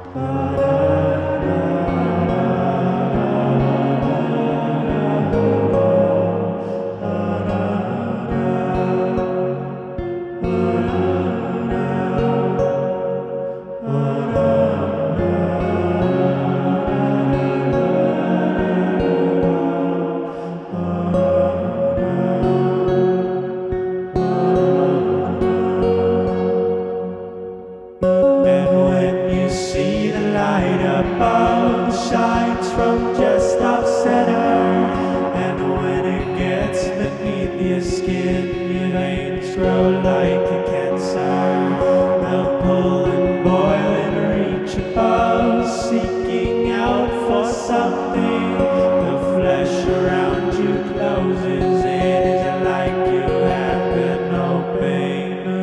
Shines from just off center, and when it gets beneath your skin, your veins grow like a cancer. They'll pull and boil and reach above, seeking out for something. The flesh around you closes in. Is it like you have been hoping?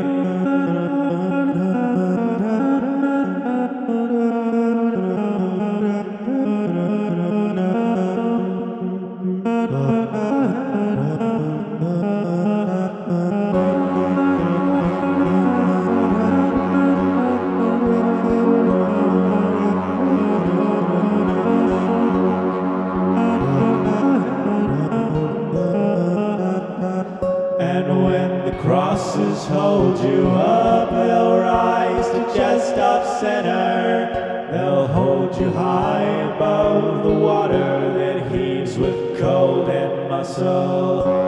And when the crosses hold you up, they'll rise to just off center. They'll hold you high above the water that heaves with cold and muscle.